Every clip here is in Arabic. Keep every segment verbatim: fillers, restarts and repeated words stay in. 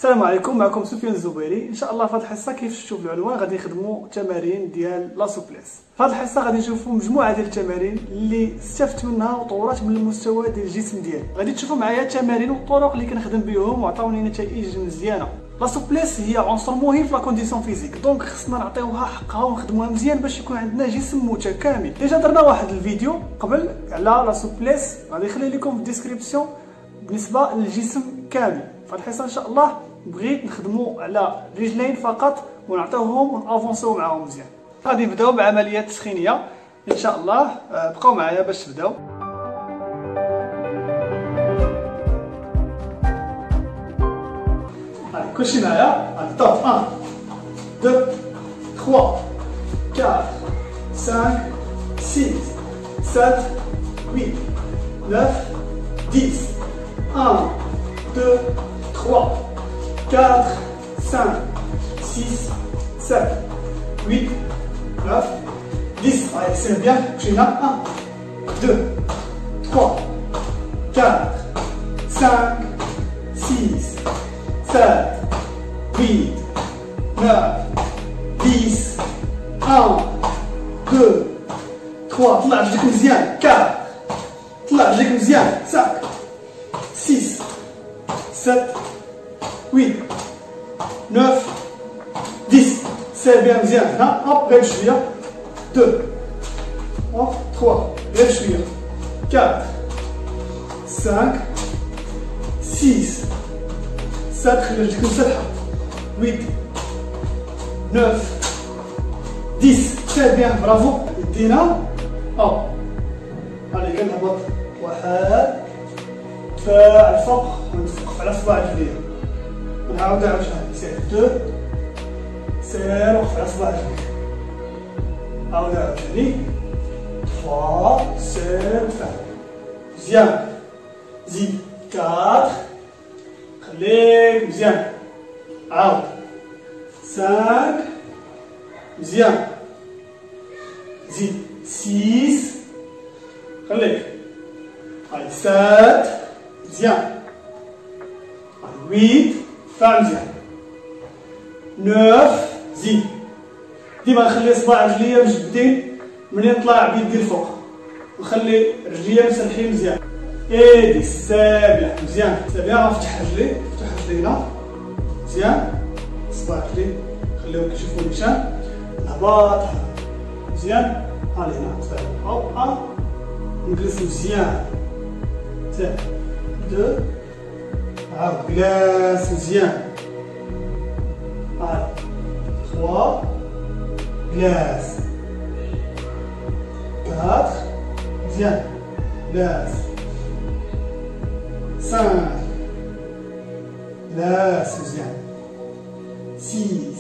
السلام عليكم، معكم سفيان الزبيري. ان شاء الله في هذه الحصه كيف شفتوا في العنوان غادي نخدموا تمارين ديال لا سوبليس. في هذه الحصه غادي نشوفوا مجموعه ديال التمارين اللي استفدت منها وطورات من المستوى ديال الجسم ديالي. غادي تشوفوا معايا التمارين والطرق اللي كنخدم بهم وعطاوني نتائج مزيانه. لا سوبليس هي عنصر مهم في لا كونديسيون فيزيك، دونك خصنا نعطيوها حقها ونخدموها مزيان باش يكون عندنا جسم متكامل. ديجا درنا واحد الفيديو قبل على لا سوبليس، غادي نخلي لكم في الديسكريبسيون بالنسبه للجسم كامل. في الحصه ان شاء الله بغيت نخدموا على رجلين فقط ونعطيوهم ونافونسيو معاهم مزيان. غادي نبداو بعمليات تسخينيه ان شاء الله، بقاو معايا باش تبداو. كلشي معايا. غادي طوف واحد اثنين ثلاثة أربعة خمسة ستة سبعة ثمانية تسعة عشرة واحد اثنين ثلاثة أربعة خمسة ستة سبعة ثمانية تسعة عشرة. Allez, c'est bien. J'ai là un, deux, trois, quatre, cinq, six, sept, huit, neuf, dix, un, deux, trois, طلع رجليك مزيان. quatre, طلع رجليك مزيان. cinq, six, sept, huit, neuf, dix. C'est bien مزيان. هنا هوب غير شويه. deux, trois, غير شويه. quatre, cinq, six, sept, خلي رجليك مسطحه. huit, neuf, dix. très bien, برافو. يدينا هوب. هاني كنهبط. واحد، دفاع الفوق ونتفوق على صباع رجليا. ونعاود عاوتاني. سير دو، سير وقف على صباع رجليك. عاود عاوتاني. trois, سير دفاع. مزيان. زيد. quatre. خليك مزيان. عاود. cinq. مزيان. زيد. six. خليك. هاي sept. مزيان. هاي huit. دفاع مزيان. neuf. زيد. ديما نخلي صباع رجليا مجبدين منين نطلع بيدي الفوق، ونخلي رجليا مسلحين مزيان. اي دي سابع. مزيان. سابع. نفتح رجلي، نفتح رجلي هنا مزيان. صباع رجلي خليهم كيشوفوا النيشان. هباط مزيان. هاني هنا سابع. هوب ان. نجلس مزيان. سابع. دو. عاود جلاس مزيان. هاي trois. جلاس. quatre. مزيان. جلاس. cinq. جلاس مزيان. six.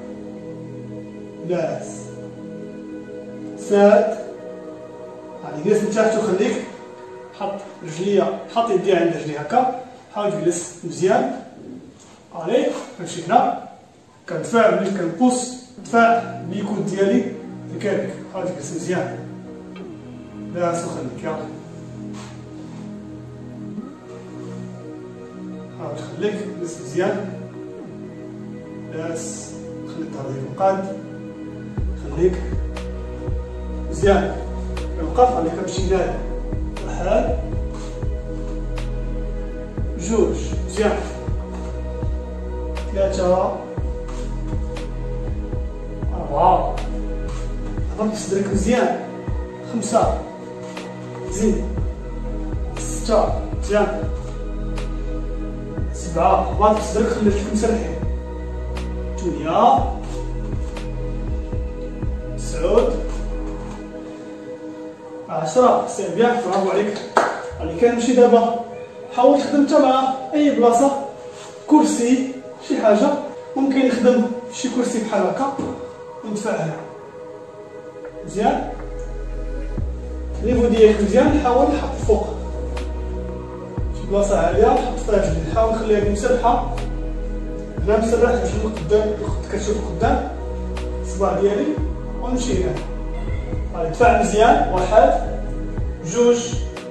جلاس. sept. هاني جلس من تحت وخليك حط رجليا، حط يدي عند رجلي هكا. حاول تجلس مزيان. هاني كنمشي هنا كندفع ملي كنبوس دفاع باليكود ديالي لكابك. حاول تجلس مزيان. جلاس وخليك. يلا حاول خليك جلس مزيان. جلاس. خلي الظهر ديالك مقاد. خليك مزيان. كنوقف. هاني كنمشي نادي. واحد، جوج. مزيان. ثلاثة، أربعة. هبط صدرك مزيان. خمسة. زيد. ستة. مزيان. سبعة. هبط صدرك خلي رجليك مسرحين. ثمانية. تسعود. عشرة. سي بيان. برافو عليك. اللي كنمشي دابا حاول تخدم انت مع اي بلاصه، كرسي شي حاجه. ممكن نخدم شي كرسي بحال هكا وندفع هنا مزيان. النيفو ديالك مزيان. حاول تحط فوق شي بلاصه عاليه وتحط فيها رجليك. حاول نخليها مسرحه. هنا مسرح رجلي قدام، كتشوف قدام الصباع ديالي ونمشي هنا. هاي دفع مزيان. واحد، جوج،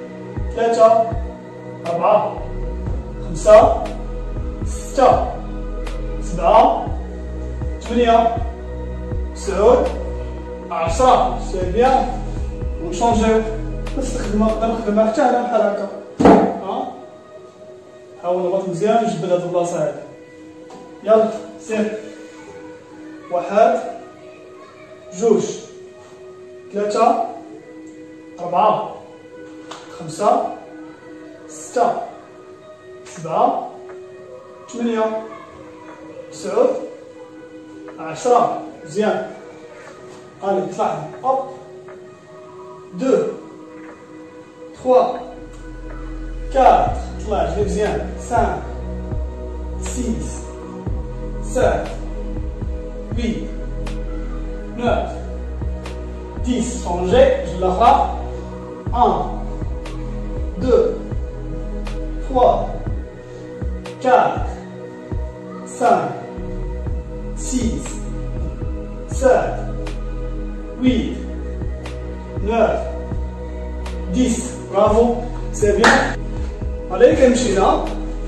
ثلاثة، أربعة، خمسة، ستة، سبعة ثمانية تسعود عشرة. سي بيان. ونشونجيو نفس الخدمة نقدر نخدمها حتى هنا بحال هكا. ها حاول نضغط مزيان نجبد هاد البلاصة هادي. يلا سير. واحد جوج ثلاثة أربعة خمسة ستة سبعة ثمانية تسعود عشرة. مزيان. allez طلع hop deux trois quatre طلع جلي مزيان cinq six sept huit neuf dix changez je l'aurai un deux trois quatre cinq six sept huit neuf dix. Bravo, c'est bien. Allez كنمشي هنا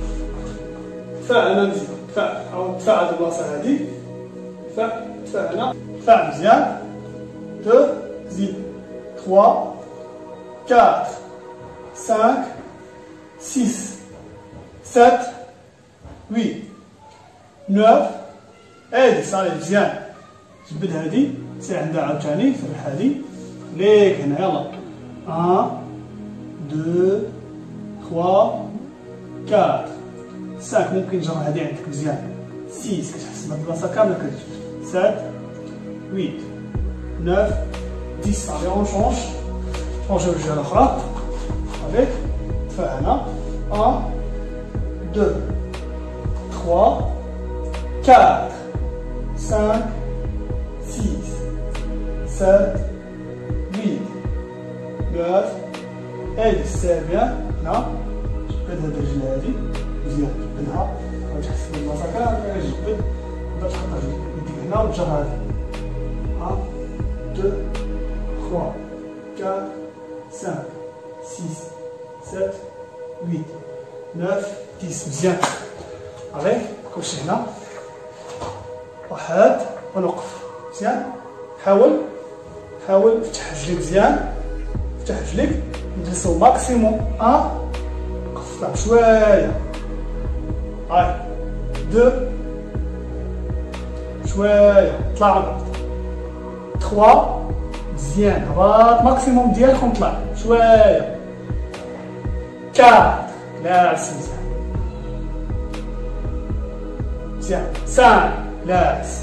تفاعلنا مزيان. تفاعل أو تفاعل هاد البلاصة هادي. تفاعل تفاعلنا تفاعل مزيان. deux زيد trois quatre cinq six sept huit neuf هادي صافي مزيان. جبد هادي سير عندها عاوتاني فرح هادي ليك هنا. يلا un deux trois quatre cinq ممكن تجر هادي عندك مزيان. six كتحسب هاد البلاصة كاملة كتجبد sept huit neuf dix. صافي اون شونج شونجيو الجهة الأخرى. صافي تفاعلنا un deux trois quatre cinq six sept huit neuf هادي سير بيان. هنا جبد هاد الرجل هادي مزيان جبدها وتحسب البلاصة كاملة جبد تقدر تحط يديك هنا وتجر هادي un deux trois quatre cinq six sept huit neuf dix. مزيان. صافي كلشي هنا واحد ونوقف. مزيان. حاول حاول فتح رجليك مزيان. فتح رجليك نجلسو ماكسيموم ان. وقف طلع شويه. هاي دو شويه طلع هبط. تخوا مزيان هبط ماكسيموم ديالك ونطلع شويه. كات لاس مزيان مزيان. سان لاس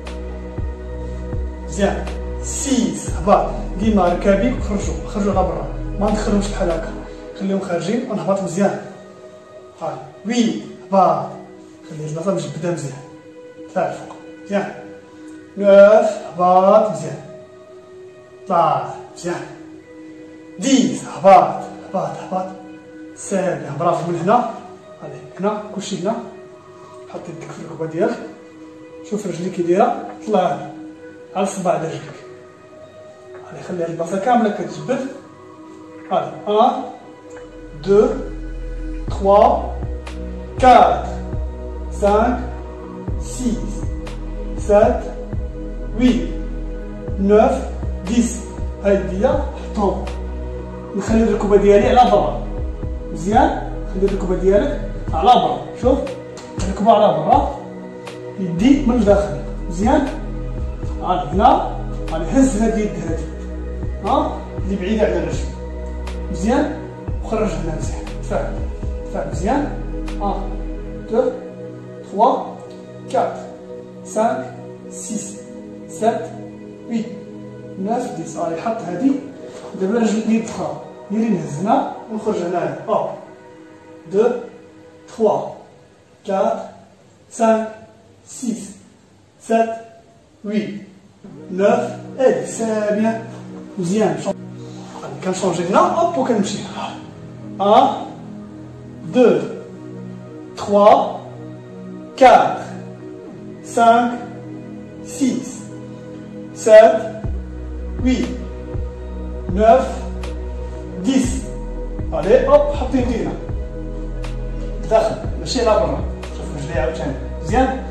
مزيان. سيس هبط. ديما ركابيك خرجوا خرجوا على برا ما ندخلهمش بحال هكا خليهم خارجين ونهبط مزيان. هاي وي هبط خلي البلاصه مجبده مزيان. طلع الفوق مزيان. نوف هبط مزيان. طلع مزيان. ديس هبط هبط هبط سير. برافو. من هنا هادي هنا كلشي هنا. حط يديك في الركبه ديالك. شوف رجليك كي دايره. طلع على الصباع ديال رجليك. هادي خلي هاد البلاصه كامله كتجبد. هادي un deux trois quatre cinq six sept huit neuf dix. هاي يديا حطهم. نخلي الركبه ديالي على برا مزيان. خلي الركبه ديالك على برا. شوف الركبه على برا يدي من الداخل مزيان. هادي هنا غادي نهز هاد اليد هادي ها اللي بعيده على الرجل مزيان. وخرج هنا مزيان. تفاعل تفاعل مزيان. un deux trois quatre cinq six sept huit neuf dix. هاي حط هادي. دابا رجل اليد اخرى ديري نهز هنا ونخرج هنايا. un deux trois quatre cinq six sept huit neuf. هادي سي بيان مزيان. كنشونجي هنا هوب وكنمشي. un deux trois quatre cinq six sept huit neuf dix. allez hop حط يدينا داخل ماشي لا برا. شوف رجلي عاوتاني مزيان.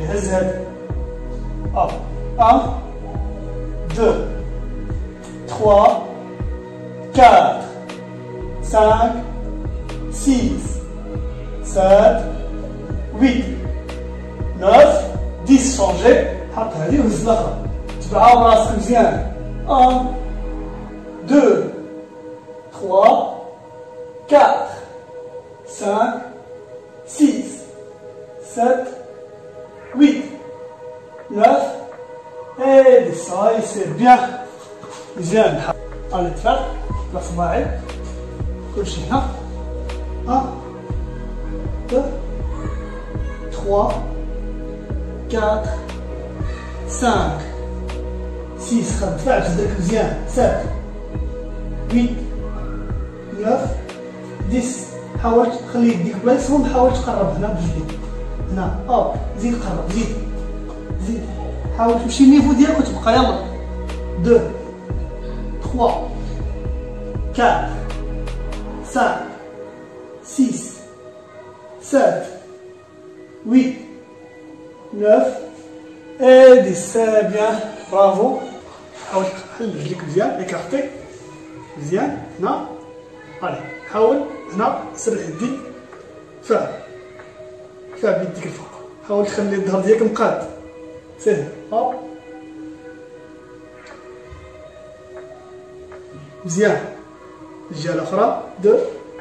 هز هاد اب واحد اثنين ثلاثة أربعة خمسة ستة سبعة ثمانية تسعة عشرة شونجي حط هادي وهز الاخرى تبعها براسك مزيان واحد اثنين ثلاثة أربعة خمسة ستة سبعة ثمانية تسعة هادي صاي سير بيان مزيان. على الدفاع لا صباعي كلشي هنا واحد اثنين ثلاثة أربعة خمسة ستة خد دفاع بصدرك مزيان سبعة ثمانية تسعة عشرة حاول تخلي يديك بلايصهم حاول تقرب هنا بجديد هنا اب زيد قرب زيد زيد حاول تمشي النيفو ديالك وتبقى يلا اثنين ثلاثة أربعة خمسة ستة سبعة ثمانية تسعة ادي سا بيان برافو. حاول تحل رجليك مزيان ايكارتي مزيان هنا علي حاول هنا سرح يديك دفع دفع بيديك الفوق حاول تخلي الظهر ديالك مقاد سهل هوب مزيان. الجهه الاخرى دو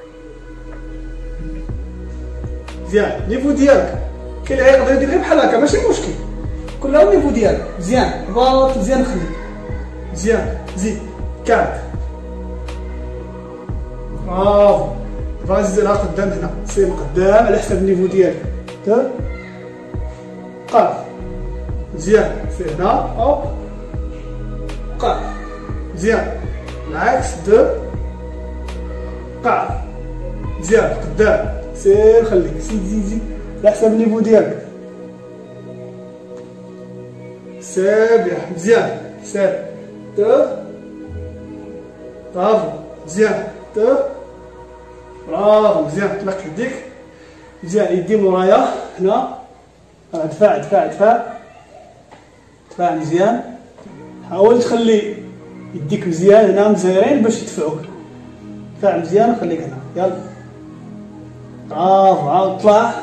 مزيان نيفو ديالك كاين اللي يقدر يدير غير بحال هكا ماشي مشكل كلها النيفو ديالك مزيان هبط مزيان خليك مزيان زيد أربعة برافو باغي تزيدها قدام هنا سير قدام على حسب النيفو ديالك دو قاف مزيان سير هنا هوب قاف مزيان العكس دو قاف مزيان قدام سير خليك زيد زيد زيد على حسب النيفو ديالك سابع مزيان سير دو برافو مزيان دو برافو مزيان طلق يديك مزيان يدي مورايا هنا دفاع دفاع دفاع دفاع مزيان حاول تخلي يديك مزيان هنا مزيرين باش يدفعوك دفاع مزيان وخليك هنا يلا برافو عاود طلع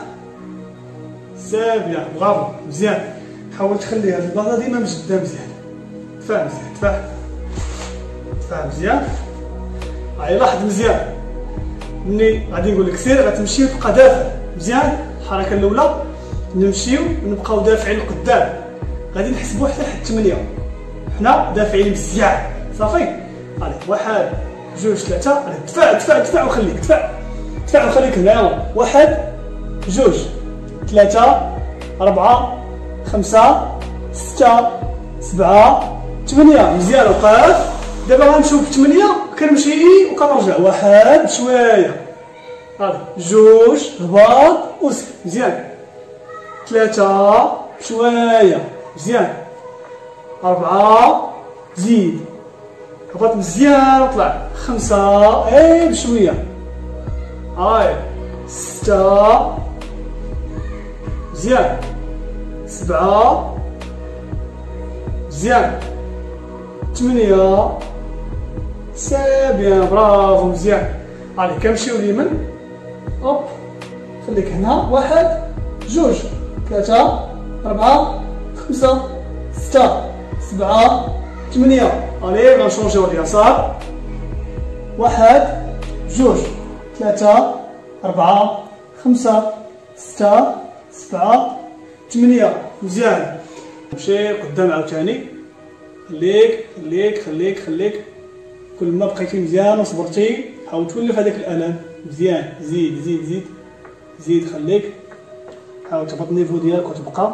سابع برافو مزيان حاول تخلي هاد البلاصه ديما مشده مزيان دفاع مزيان دفاع دفاع مزيان هاي لاحظ مزيان ملي غادي نقول لك سير غتمشي وتبقى دافع مزيان الحركه الاولى نمشيو ونبقاو دافعين لقدام غادي نحسبوا حتى لحد ثمانية حنا دافعين مزيان صافي عليك واحد جوج ثلاثه عليك دفاع دفاع دفاع وخليك دفاع دفاع وخليك هنا يلا واحد جوج ثلاثه أربعة خمسة ستة سبعة ثمانية مزيان وقف دابا غنمشيو بثمانية كنمشي وكنرجع واحد بشويه هادي جوج هبط وسير مزيان ثلاثة بشويه مزيان أربعة زيد هبط مزيان وطلع خمسة اي بشويه هاي ستة مزيان سبعة مزيان ثمانية سابيان برافو مزيان علي كنمشيو اليمين اوب خليك هنا واحد جوج ثلاثة أربعة خمسة ستة سبعة ثمانية علي غنشونجيو اليسار واحد جوج ثلاثة أربعة خمسة ستة سبعة ثمانية مزيان مشي قدام عاوتاني خليك خليك خليك خليك كل ما بقيتي مزيان وصبرتي حاول تولف هذاك الالم مزيان زيد زيد زيد زيد خليك حاول تهبط النيفو ديالك وتبقى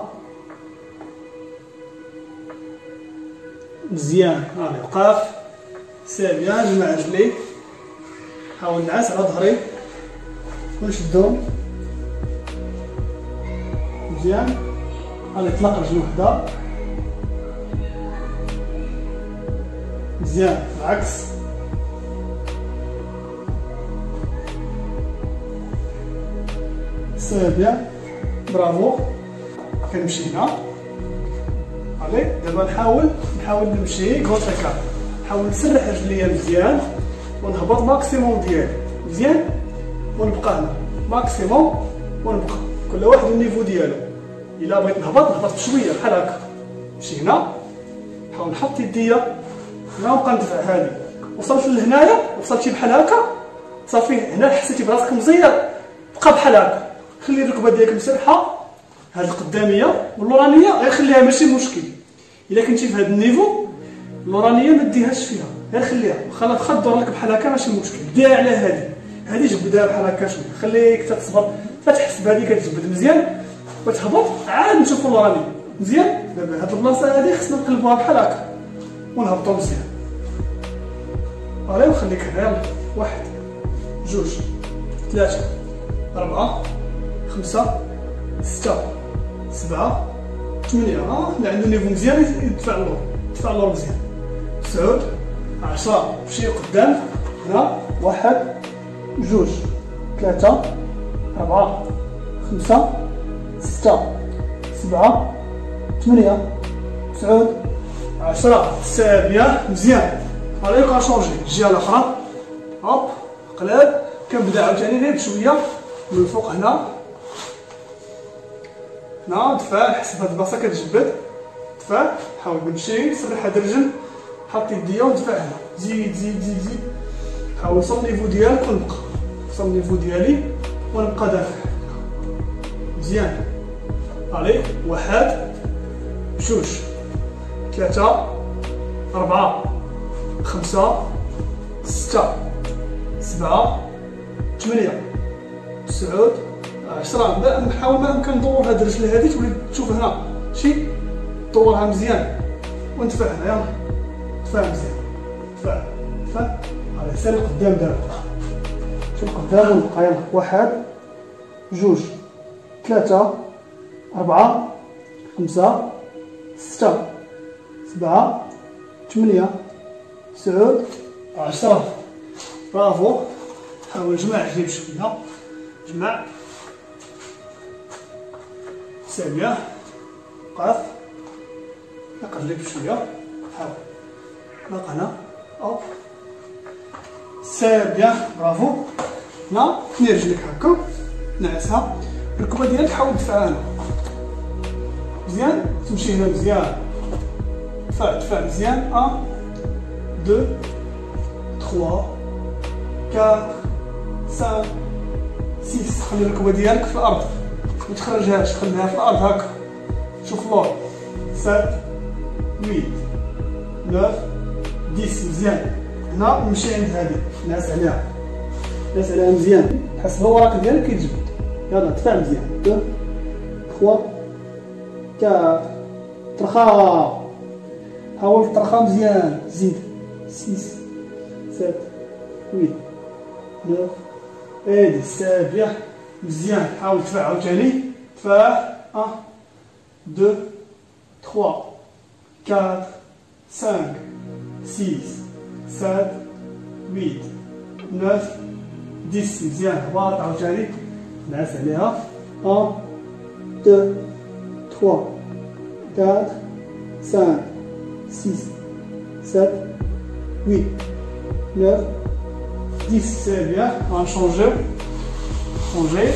مزيان هاني وقف سابيان جمع رجليك حاول نعس على ظهري ونشدهم مزيان هاني اطلق رجل وحده مزيان العكس سابيان برافو كنمشي هنا. علي دابا نحاول نحاول نمشي كونتر، نحاول نسرح رجليا مزيان ونهبط ماكسيموم ديالي مزيان، ونبقى هنا ماكسيموم ونبقى كل واحد النيفو ديالو. الا بغيت نهبط نهبط بشويه بحال هكا، نمشي هنا نحاول نحط يديا هنا ونبقى ندفع هادي. وصلت لهنايا وصلتي بحال هكا صافي، هنا حسيتي براسك مزير بقى بحال هكا. خلي الركبه ديالك مسرحه، هاد القداميه واللورانيه غير خليها ماشي مشكل. الا كنتي في هاد النيفو اللورانيه ما ديهاش فيها، غير خليها واخا واخا تدور لك بحال هكا ماشي مشكل. ديها على هادي، هادي جبدها بحال هكا شويه، خليك تصبر فتحس بهادي كتجبد مزيان وتهبط عاد نشوفو اللورانيه مزيان. دابا هاد البلاصه هادي خصنا نقلبوها بحال هكا ونهبطو مزيان. علي وخليك هنا، يلا واحد جوج ثلاثة أربعة خمسة ستة سبعة ثمانية. ها اللي عنده نيفو مزيان يدفع اللور، يدفع اللور مزيان. تسعود عشرة، مشي قدام هنا، واحد جوج ثلاثة أربعة خمسة ستة سبعة ثمانية تسعود عشرة. سابية مزيان. علي كنشونجي الجهة الأخرى، هوب قلب. كنبدا عاوتاني غير بشوية من الفوق هنا هنا دفع، نحس بهاد البلاصة كتجبد دفع. حاول نمشي نسرح هاد الرجل، حط يديا وندفع هنا، زيد زيد زيد زيد. حاول وصل النيفو ديالك ونبقى، وصل النيفو ديالي ونبقى دافع مزيان. علي واحد جوج ثلاثة أربعة خمسة ستة سبعة ثمانية تسعود عشرة. نحاول ما أمكن ندور هاد الرجل هادي تولي تشوف هنا شي، دورها مزيان وندفع هنا. يلا دفع مزيان، دفع دفع. على سير القدام دابا، شوف قدام ونبقى. يلا واحد جوج ثلاثة أربعة خمسة ستة سبعة ثمانية تسعود عشرة. برافو. حاول نجمع رجلي بشوية، جمع سابية. وقف نقع رجليك بشوية، حاول نقع هنا أوب سابية. برافو. هنا تني رجليك هكا نعسها، الركبة ديالك حاول تدفعها هنا مزيان، تمشي هنا مزيان، دفع دفع مزيان. واحد اثنين ثلاثة أربعة خمسة ستة. خلي الركبة ديالك في الأرض ما تخرجهاش، خليها في الأرض هكا. شوف اللور. سبعة ثمانية تسعة عشرة مزيان. هنا نمشي عند هادي نعس عليها، نعس عليها مزيان، تحس الوراق ديالك كيتجبد. يلا دفع مزيان. اثنين ثلاثة أربعة ترخا، حاول ترخا مزيان. زيد ستة سبعة ثمانية تسعة. هادي سابية مزيان. حاول تدفع عاوتاني، دفع. واحد اثنين ثلاثة أربعة خمسة ستة سبعة ثمانية تسعة عشرة مزيان. هبط عاوتاني نعس عليها. واحد اثنين ثلاثة أربعة خمسة ستة سبعة ثمانية تسعة عشرة سابية. غنشونجيو شونجي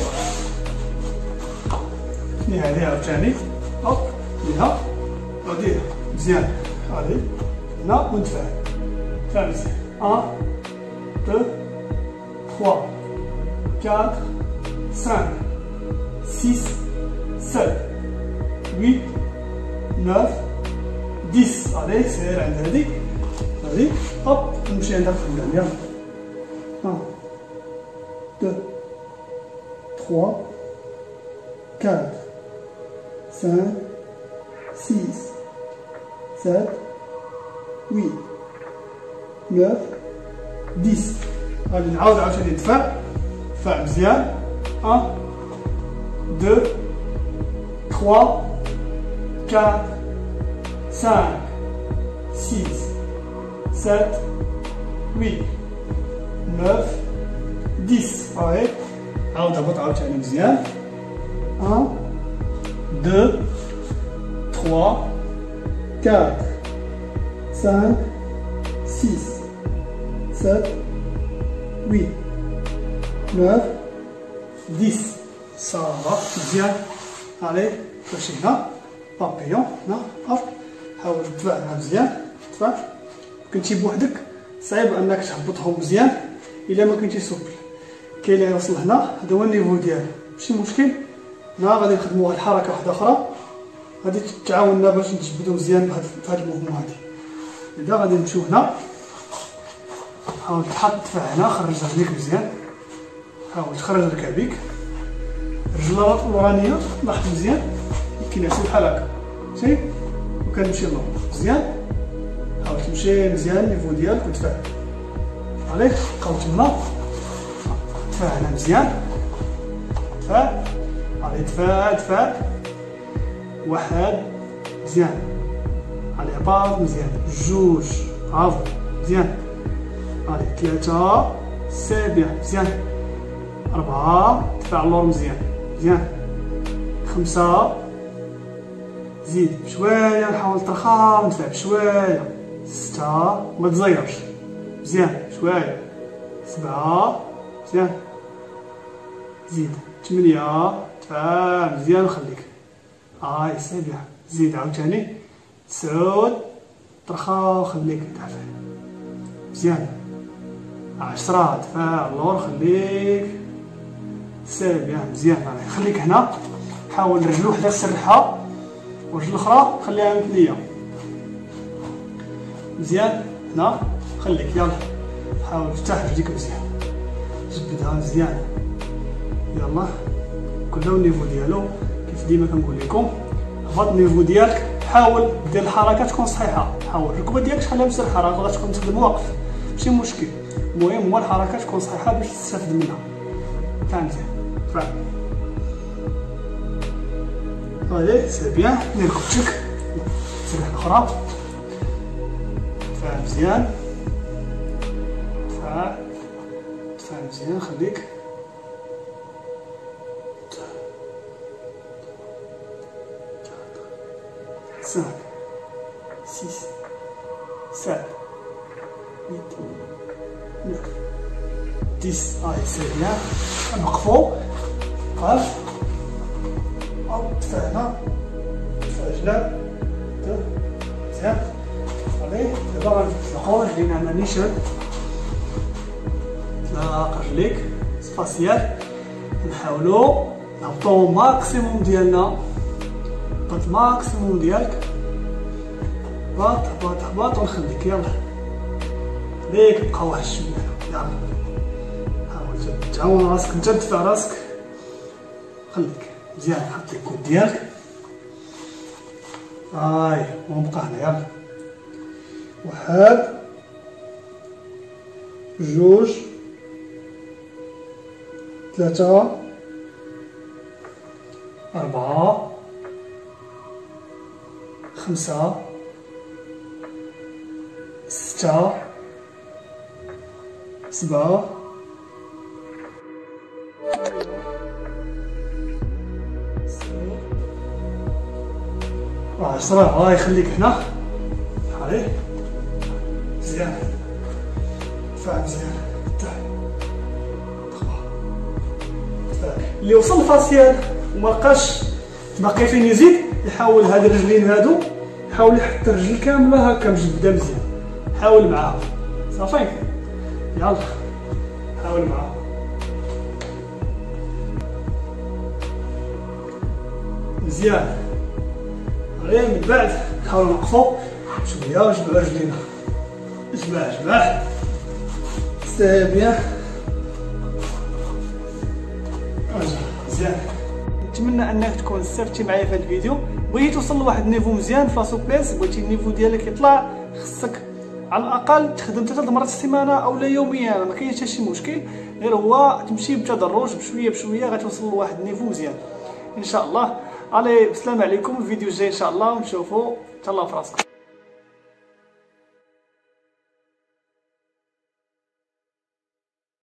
نيها عليها عاوتاني. هوب نيها غادي مزيان. غادي هنا وندفع دفع مزيان. واحد اثنين ثلاثة أربعة خمسة ستة سبعة ثمانية تسعة عشرة. غادي سير عند هادي غادي هوب نمشي عندها في القدام. يلا واحد اثنين ثلاثة أربعة خمسة ستة سبعة ثمانية تسعة عشرة. غادي نعاود عاوتاني ندفع دفع مزيان. واحد اثنين ثلاثة أربعة خمسة ستة سبعة ثمانية تسعة عشرة. هاي عاود هبط عاوتاني مزيان. واحد اثنين trois, quatre, cinq, six, sept, huit, neuf, dix. Ça va مزيان. علي ماشي هنا بابيون هنا هاف. حاول تدفعها مزيان تدفع. كنتي بوحدك صعيب انك تهبطهم مزيان الا ما كنتي سوبل. كاين اللي يوصل هنا هذا هو النيفو ديالو ماشي مشكل. هنا غادي نخدموا واحد الحركه واحده اخرى غادي تعاوننا باش نجبدو مزيان بهاد الموفمون هادي. اذا غادي نمشيو هنا حاول تحط دفع هنا خرج رجليك مزيان. حاول تخرج ركابيك الرجل الورانيه لاحظ مزيان كينعسو بحال هكا شتي وكنمشي للور مزيان. حاول تمشي مزيان النيفو ديالك ودفع عليك بقاو تما دفع هنا مزيان دفع علي دفع دفع واحد مزيان علي باط مزيان جوج برافو مزيان علي ثلاثة سابع مزيان أربعة دفع اللور مزيان مزيان خمسة زيد بشوية نحاول ترخى وندفع بشوية ستة ما تزيرش مزيان شوية سبعة مزيان زيد ثمانية دفع مزيان وخليك هاي سابع زيد عاوتاني تسعود ترخى وخليك دافع مزيان عشرة دفع اللور خليك سابع مزيان خليك هنا. حاول رجل وحده تسرحها والرجل الاخرى خليها مثنيه مزيان. هنا خليك يلا حاول تفتح رجليك مزيان جبدها مزيان يلا كلها النيفو ديالو كيف ديما كنقول لكم. هبط النيفو ديالك حاول دير الحركه تكون صحيحه. حاول الركبه ديالك تخليها مسرحه راه تقدر تكون تخدم واقف ماشي مشكل. المهم هو الحركه تكون صحيحه باش تستافد منها. فهمتي فهم هادي سي بيان. دير ركبتك تسرح الاخرى دفع مزيان دفع دفع مزيان خليك cinq, six, sept, huit, neuf, dix. Allez, c'est bien. نوقفو عارف او دفع هنا دفع رجلك مزيان. علي دابا غنطلقو رجلينا هنا نيشان تلاق رجليك سباسيال. نحاولو نهبطو ماكسيموم ديالنا هبط الماكسيموم ديالك هبط هبط هبط ونخليك يلا خليك بقى واحد شويه يلا. حاول تعاون راسك انت تدفع راسك خليك مزيان. حط الكود ديالك هاي ونبقى هنا يلا واحد جوج ثلاثة أربعة خمسة ستة سبعة عشرة. هاي خليك هنا هاي مزيان دفع مزيان دفع دفع. اللي وصل الفاسيال وما لقاش باقي فين يزيد يحاول هاد الرجلين هادو حاول يحط الرجل كامله هكا مجبده مزيان. حاول معاها صافي يلا حاول معاها مزيان. غير من بعد نحاولو نوقفو شويه ونجمعو رجلينا جمع جمع سي بيان مزيان. نتمنى انك تكون استفدتي معايا في هذا الفيديو. بغيتي توصل لواحد النيفو مزيان في لاسوبليس بغيتي النيفو ديالك يطلع خصك على الاقل تخدم ثلاث مرات في السيمانه اولا يوميا ما كاينش شي مشكل. غير هو تمشي بتدرج بشويه بشويه غتوصل لواحد النيفو مزيان ان شاء الله. علي بسلام عليكم. الفيديو الجاي ان شاء الله ونشوفوا تهلاو في راسكم.